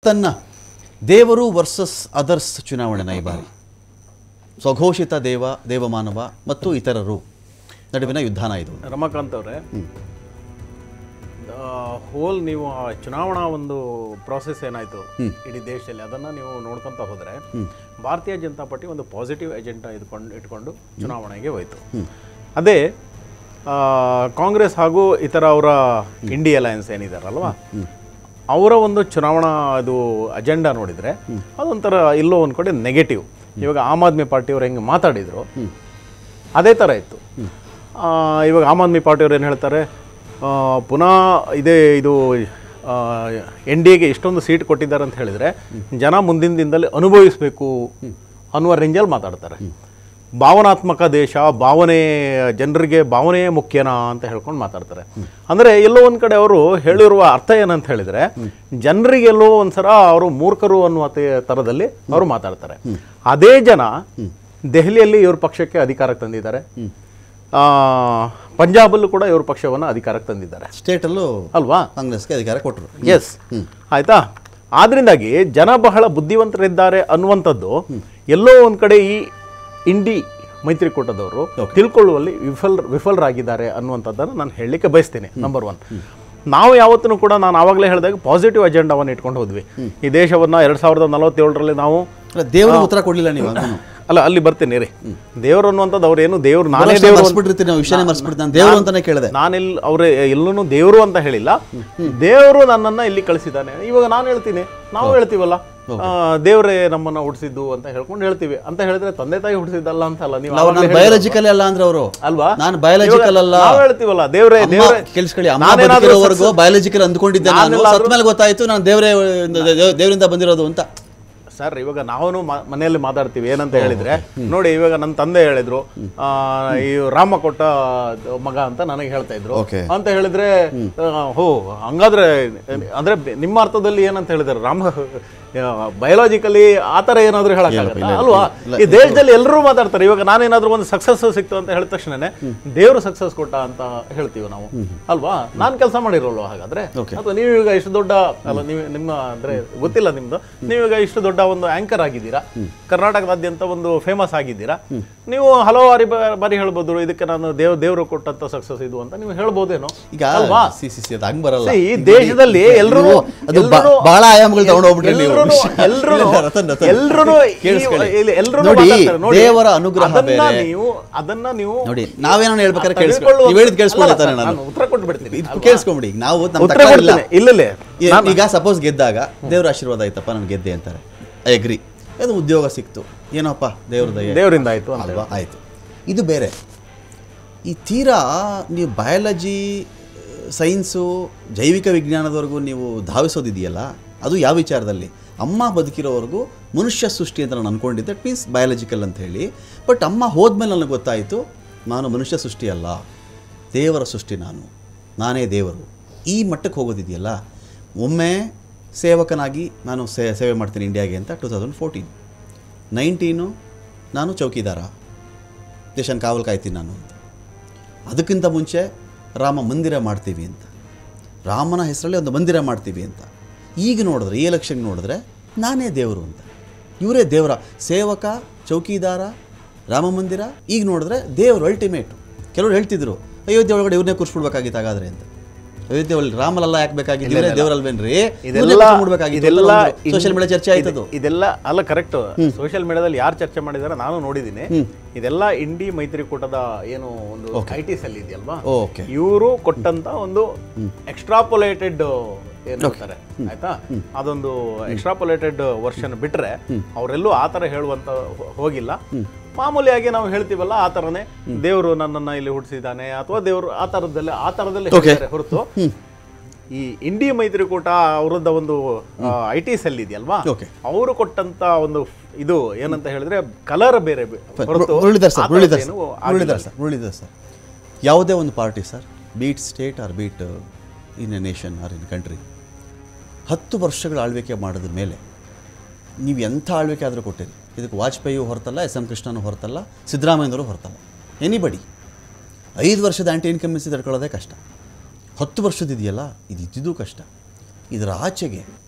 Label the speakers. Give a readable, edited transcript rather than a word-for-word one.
Speaker 1: ತನ್ನ ದೇವರು versus others ಚುನಾವಣೆನ ಈ ಬಾರಿ ಸ್ವಘೋಷಿತ ದೇವಮಾನವ ಮತ್ತು ಇತರರು ನಡುವಿನ ಯುದ್ಧನ ಇದು.
Speaker 2: ರಮಾಕಾಂತ್ ಅವರೇ, ಹೋಲ್ ನೀವು ಆ ಚುನಾವಣಾ ಒಂದು ಪ್ರಾಸೆಸ್ ಏನಾಯಿತು ಇಡೀ ದೇಶದಲ್ಲಿ, ಅದನ್ನು ನೀವು ನೋಡ್ಕೊತ ಹೋದರೆ ಭಾರತೀಯ ಜನತಾ ಪಾರ್ಟಿ ಒಂದು ಪಾಸಿಟಿವ್ ಎಜೆಂಡಾ ಇಟ್ಕೊಂಡು ಚುನಾವಣೆಗೆ ಹೋಯಿತು. ಅದೇ ಕಾಂಗ್ರೆಸ್ ಹಾಗೂ ಇತರ ಅವರ ಇಂಡಿ ಅಲಯನ್ಸ್ ಏನಿದಾರಲ್ವಾ, ಅವರ ಒಂದು ಚುನಾವಣಾ ಅದು ಅಜೆಂಡಾ ನೋಡಿದರೆ ಅದೊಂಥರ ಎಲ್ಲೋ ಒಂದು ಕಡೆ ನೆಗೆಟಿವ್. ಇವಾಗ ಆಮ್ ಆದ್ಮಿ ಪಾರ್ಟಿಯವ್ರು ಹೆಂಗೆ ಮಾತಾಡಿದ್ರು ಅದೇ ಥರ ಇತ್ತು. ಇವಾಗ ಆಮ್ ಆದ್ಮಿ ಪಾರ್ಟಿಯವ್ರು ಏನು ಹೇಳ್ತಾರೆ, ಪುನಃ ಇದು ಎನ್ ಡಿ ಎಗೆ ಇಷ್ಟೊಂದು ಸೀಟ್ ಕೊಟ್ಟಿದ್ದಾರೆ ಅಂತ ಹೇಳಿದರೆ ಜನ ಮುಂದಿನ ದಿನದಲ್ಲಿ ಅನುಭವಿಸಬೇಕು ಅನ್ನುವ ರೇಂಜಲ್ಲಿ ಮಾತಾಡ್ತಾರೆ. ಭಾವನಾತ್ಮಕ ದೇಶ, ಜನರಿಗೆ ಭಾವನೆಯೇ ಮುಖ್ಯನಾ ಅಂತ ಹೇಳ್ಕೊಂಡು ಮಾತಾಡ್ತಾರೆ. ಅಂದರೆ ಎಲ್ಲೋ ಒಂದು ಕಡೆ ಅವರು ಹೇಳಿರುವ ಅರ್ಥ ಏನಂತ ಹೇಳಿದರೆ, ಜನರಿಗೆಲ್ಲೋ ಒಂದ್ಸಲ ಅವರು ಮೂರ್ಖರು ಅನ್ನುವ ಥರದಲ್ಲಿ ಅವರು ಮಾತಾಡ್ತಾರೆ. ಅದೇ ಜನ ದೆಹಲಿಯಲ್ಲಿ ಇವ್ರ ಪಕ್ಷಕ್ಕೆ ಅಧಿಕಾರಕ್ಕೆ ತಂದಿದ್ದಾರೆ, ಪಂಜಾಬಲ್ಲೂ ಕೂಡ ಇವ್ರ ಪಕ್ಷವನ್ನು ಅಧಿಕಾರಕ್ಕೆ ತಂದಿದ್ದಾರೆ,
Speaker 1: ಸ್ಟೇಟಲ್ಲೂ
Speaker 2: ಅಲ್ವಾ
Speaker 1: ಕಾಂಗ್ರೆಸ್ಗೆ ಅಧಿಕಾರ ಕೊಟ್ಟರು.
Speaker 2: ಎಸ್, ಆಯ್ತಾ. ಆದ್ರಿಂದಾಗಿ ಜನ ಬಹಳ ಬುದ್ಧಿವಂತರಿದ್ದಾರೆ ಅನ್ನುವಂಥದ್ದು ಎಲ್ಲೋ ಒಂದು ಕಡೆ ಈ ಇಂಡಿ ಮೈತ್ರಿಕೂಟದವರು ತಿಳ್ಕೊಳ್ಳುವಲ್ಲಿ ವಿಫಲರಾಗಿದ್ದಾರೆ ಅನ್ನುವಂಥದ್ದನ್ನು ನಾನು ಹೇಳಲಿಕ್ಕೆ ಬಯಸ್ತೇನೆ. ನಂಬರ್ 1, ನಾವು ಯಾವತ್ತೂ ಕೂಡ ನಾನು ಆವಾಗಲೇ ಹೇಳಿದಾಗ ಪಾಸಿಟಿವ್ ಅಜೆಂಡಾವನ್ನು ಇಟ್ಕೊಂಡು ಹೋದ್ವಿ. ಈ ದೇಶವನ್ನು 2047ರಲ್ಲಿ ನಾವು
Speaker 1: ದೇವರು ಉತ್ತರ ಕೊಡಲಿಲ್ಲ ನೀವು.
Speaker 2: ಅಲ್ಲ, ಅಲ್ಲಿ ಬರ್ತೀನಿ ರೀ. ದೇವರು ಅನ್ನುವಂಥದ್ದು ಅವ್ರೇನು ದೇವ್ರು, ನಾನೇ ದೇವರು ಅಂತಾನೆ ಕೇಳಿದೆ. ನಾನೆಲ್ಲಿ ಅವ್ರೆ ಎಲ್ಲೂ ದೇವರು ಅಂತ ಹೇಳಿಲ್ಲ, ದೇವರು ನನ್ನನ್ನು ಇಲ್ಲಿ ಕಳಿಸಿದ್ದಾನೆ. ಇವಾಗ ನಾನು ಹೇಳ್ತೀನಿ, ನಾವು ಹೇಳ್ತೀವಲ್ಲ ದೇವರೇ ನಮ್ಮನ್ನ ಹುಟ್ಟಿಸಿದ್ದು ಅಂತ ಹೇಳ್ಕೊಂಡು ಹೇಳ್ತೀವಿ. ಅಂತ ಹೇಳಿದ್ರೆ ತಂದೆ ತಾಯಿ ಹುಟ್ಟಿಸಿದ್ದಲ್ಲ ಅಂತ ಅಲ್ಲ. ನೀವು
Speaker 1: ಬಯಾಲಜಿಕಲ್ ಅಲ್ಲ ಅಂದ್ರೆ ಅವರು,
Speaker 2: ಅಲ್ವಾ,
Speaker 1: ನಾನು ಬಯಾಲಜಿಕಲ್ ಅಲ್ಲ
Speaker 2: ನಾವು ಹೇಳ್ತೀವಲ್ಲ ದೇವರೇ ಕೇಳಿಸ್ಕೊಳ್ಳಿ.
Speaker 1: ಬಯಾಲಜಿಕಲ್ ಅಂದ್ಕೊಂಡಿದ್ದೆ, ಸತ್ ಮೇಲೆ ಗೊತ್ತಾಯ್ತು ನಾನು ದೇವರಿಂದ ಬಂದಿರೋದು ಅಂತ.
Speaker 2: ಸರ್, ಇವಾಗ ನಾವು ಮನೆಯಲ್ಲಿ ಮಾತಾಡ್ತೀವಿ ಏನಂತ ಹೇಳಿದ್ರೆ, ನೋಡಿ ಇವಾಗ ನನ್ನ ತಂದೆ ಹೇಳಿದ್ರು ಈ ರಾಮ ಕೊಟ್ಟ ಮಗ ಅಂತ ನನಗೆ ಹೇಳ್ತಾ ಇದ್ರು ಅಂತ ಹೇಳಿದ್ರೆ, ಹಂಗಾದ್ರೆ ಅಂದ್ರೆ ನಿಮ್ಮ ಅರ್ಥದಲ್ಲಿ ಏನಂತ ಹೇಳಿದಾರೆ, ರಾಮ ಬಯೋಲಾಜಿಕಲಿ ಆ ಥರ ಏನಾದರೂ ಹೇಳಕ್ಕಾಗಲ್ಲ ಅಲ್ವಾ? ಈ ದೇಶದಲ್ಲಿ ಎಲ್ಲರೂ ಮಾತಾಡ್ತಾರೆ. ಇವಾಗ ನಾನೇನಾದ್ರೂ ಒಂದು ಸಕ್ಸಸ್ ಸಿಕ್ತು ಅಂತ ಹೇಳಿದ ತಕ್ಷಣನೇ ದೇವರು ಸಕ್ಸಸ್ ಕೊಟ್ಟ ಅಂತ ಹೇಳ್ತೀವಿ ನಾವು, ಅಲ್ವಾ? ನಾನು ಕೆಲಸ ಮಾಡಿರೋಲ್ವ ಹಾಗಾದ್ರೆ? ಅಥವಾ ನೀವೀಗ ಇಷ್ಟು ದೊಡ್ಡ ಅಲ್ಲ, ನೀವು ನಿಮ್ಮ ಅಂದ್ರೆ ಗೊತ್ತಿಲ್ಲ ನಿಮ್ದು, ನೀವೀಗ ಇಷ್ಟು ದೊಡ್ಡ ಒಂದು ಆಂಕರ್ ಆಗಿದ್ದೀರಾ, ಕರ್ನಾಟಕದಾದ್ಯಂತ ಒಂದು ಫೇಮಸ್ ಆಗಿದ್ದೀರಾ, ನೀವು ಹಲವಾರು ಬಾರಿ ಹೇಳ್ಬೋದು ಇದಕ್ಕೆ ನಾನು ದೇವರು ಕೊಟ್ಟಂತ ಸಕ್ಸಸ್ ಇದು ಅಂತ ನೀವು ಹೇಳ್ಬೋದೇನೋ. ಈಗ ಅಲ್ವಾ, ಈ ದೇಶದಲ್ಲಿ ಎಲ್ಲರೂ
Speaker 1: ಬಹಳ ಆಯಾಮಗಳು ತಗೊಂಡೋಗ್ಬಿಟ್ರೆ ದೇವರ ಅನುಗ್ರಹ
Speaker 2: ಅದನ್ನ ನೀವು
Speaker 1: ನೋಡಿ, ನಾವೇನೋ ಹೇಳ್ಬೇಕಾದ್ರೆ ಉತ್ತರ ಕೊಟ್ಬಿಡ್ತೀನಿ, ಕೇಳಿಸ್ಕೊಂಬಿಡಿ. ನಾವು ಈಗ ಸಪೋಸ್ ಗೆದ್ದಾಗ ದೇವ್ರ ಆಶೀರ್ವಾದ ಆಯ್ತಪ್ಪ ನಾನು ಗೆದ್ದೆ ಅಂತಾರೆ, ಐ ಅಗ್ರಿ. ಅದು ಉದ್ಯೋಗ ಸಿಕ್ತು, ಏನಪ್ಪ
Speaker 2: ದೇವರಿಂದ ಆಯ್ತು
Speaker 1: ಅಲ್ವಾ, ಆಯ್ತು. ಇದು ಬೇರೆ. ಈ ತೀರಾ ನೀವು ಬಯಾಲಜಿ, ಸೈನ್ಸು, ಜೈವಿಕ ವಿಜ್ಞಾನದವರೆಗೂ ನೀವು ಧಾವಿಸೋದಿದೆಯಲ್ಲ, ಅದು ಯಾವ ವಿಚಾರದಲ್ಲಿ? ಅಮ್ಮ ಬದುಕಿರೋವರೆಗೂ ಮನುಷ್ಯ ಸೃಷ್ಟಿ ಅಂತ ನಾನು ಅಂದ್ಕೊಂಡಿದ್ದೆ, ದಟ್ ಮೀನ್ಸ್ ಬಯಾಲಜಿಕಲ್ ಅಂತ ಹೇಳಿ. ಬಟ್ ಅಮ್ಮ ಹೋದ್ಮೇಲೆ ನನಗೆ ಗೊತ್ತಾಯಿತು ನಾನು ಮನುಷ್ಯ ಸೃಷ್ಟಿ ಅಲ್ಲ, ದೇವರ ಸೃಷ್ಟಿ, ನಾನೇ ದೇವರು. ಈ ಮಟ್ಟಕ್ಕೆ ಹೋಗೋದಿದೆಯಲ್ಲ, ಒಮ್ಮೆ ಸೇವಕನಾಗಿ ನಾನು ಸೇವೆ ಮಾಡ್ತೀನಿ ಇಂಡಿಯಾಗೆ ಅಂತ 2014, 19 ನಾನು ಚೌಕಿದಾರ, ದೇಶನ ಕಾವಲು ಕಾಯ್ತೀನಿ ನಾನು ಅಂತ. ಅದಕ್ಕಿಂತ ಮುಂಚೆ ರಾಮ ಮಂದಿರ ಮಾಡ್ತೀವಿ ಅಂತ, ರಾಮನ ಹೆಸರಲ್ಲಿ ಒಂದು ಮಂದಿರ ಮಾಡ್ತೀವಿ ಅಂತ. ಈಗ ನೋಡಿದ್ರೆ, ಈ ಎಲೆಕ್ಷನ್ ನೋಡಿದ್ರೆ ನಾನೇ ದೇವರು ಅಂತ, ಇವರೇ ದೇವರ ಸೇವಕ, ಚೌಕಿದಾರ, ರಾಮ ಮಂದಿರ. ಈಗ ನೋಡಿದ್ರೆ ದೇವರು ಅಲ್ಟಿಮೇಟು. ಕೆಲವರು ಹೇಳ್ತಿದ್ರು ಅಯೋಧ್ಯೆ ಒಳಗಡೆ ಇವ್ರನ್ನೇ ಕೂರಿಸ್ಬಿಡ್ಬೇಕಾಗಿತ್ತು ಹಾಗಾದ್ರೆ ಅಂತ. ಅಯೋಧ್ಯೆ ಒಳಗೆ ರಾಮಲ್ಲ ಯಾಕೆ ಬೇಕಾಗಿತ್ತು, ದೇವರಲ್ವೇನ್ರಿ? ಸೋಷಿಯಲ್ ಮೀಡಿಯಾ ಚರ್ಚೆ ಆಯ್ತದು.
Speaker 2: ಇದೆಲ್ಲ ಅಲ್ಲ, ಕರೆಕ್ಟ್. ಸೋಷಿಯಲ್ ಮೀಡಿಯಾದಲ್ಲಿ ಯಾರು ಚರ್ಚೆ ಮಾಡಿದಾರೆ ನಾನು ನೋಡಿದ್ದೀನಿ. ಇದೆಲ್ಲ ಇಂಡಿ ಮೈತ್ರಿಕೂಟದ ಏನು ಒಂದು IT ಸೆಲ್ ಇದೆಯಲ್ವಾ, ಇವರು ಕೊಟ್ಟಂತ ಒಂದು ಎಕ್ಸ್ಟ್ರಾಪೊಲೇಟೆಡ್ ಏನ್ತಾರೆ ಆಯ್ತಾ, ಅದೊಂದು ಎಕ್ಸ್ಟ್ರಾಪೊಲೇಟೆಡ್ ವರ್ಷನ್ ಬಿಟ್ರೆ ಅವರೆಲ್ಲೂ ಆ ಥರ ಹೇಳುವಂತ ಹೋಗಿಲ್ಲ. ಮಾಮೂಲಿಯಾಗಿ ನಾವು ಹೇಳ್ತೀವಲ್ಲ ಆ ಥರನೇ ದೇವರು ನನ್ನನ್ನು ಇಲ್ಲಿ ಹುಟ್ಟಿಸಿದ್ದಾನೆ ಅಥವಾ ದೇವರು ಆ ಥರದಲ್ಲಿ ಹೊರತು ಈ ಇಂಡಿ ಮೈತ್ರಿಕೂಟ ಅವರದ್ದ ಒಂದು IT ಸೆಲ್ ಇದೆಯಲ್ವಾ, ಅವರು ಕೊಟ್ಟಂತ ಒಂದು ಇದು ಏನಂತ ಹೇಳಿದ್ರೆ ಕಲರ್ ಬೇರೆ.
Speaker 1: ಸರ್, ಯಾವುದೇ ಒಂದು party sir, be it state or be it in a nation or in country, 10 ವರ್ಷಗಳ ಆಳ್ವಿಕೆ ಮಾಡಿದ ಮೇಲೆ ನೀವು ಎಂಥ ಆಳ್ವಿಕೆ ಆದರೂ ಕೊಟ್ಟಿರಿ, ಇದಕ್ಕೆ ವಾಜಪೇಯಿಯು ಹೊರತಲ್ಲ, SM ಕೃಷ್ಣನೂ ಹೊರತಲ್ಲ, ಸಿದ್ದರಾಮಯ್ಯನವರು ಹೊರತಲ್ಲ, ಎನಿಬಡಿ. 5 ವರ್ಷದ ಆ್ಯಂಟಿ ಇನ್ಕಂಬೆನ್ಸಿ ತಡ್ಕೊಳ್ಳೋದೇ ಕಷ್ಟ, 10 ವರ್ಷದಿದೆಯಲ್ಲ ಇದು ಕಷ್ಟ. ಇದರ ಆಚೆಗೆ